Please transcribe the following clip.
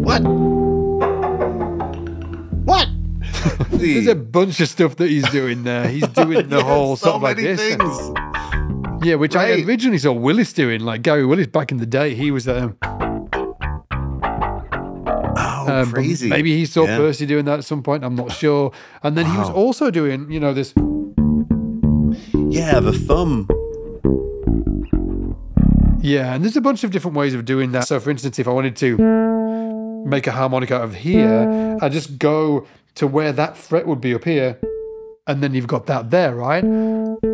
What? What? There's a bunch of stuff that he's doing there. He's doing the whole so sort of like many this. things. Yeah, which I Right. originally saw Willis doing, like Gary Willis back in the day. He was Crazy. maybe he saw Yeah. Percy doing that at some point. I'm not sure. And then he was Wow. also doing, this. Yeah, the thumb. Yeah, and there's a bunch of different ways of doing that. So, for instance, if I wanted to make a harmonic out of here, I just go to where that fret would be up here, and then you've got that there, right?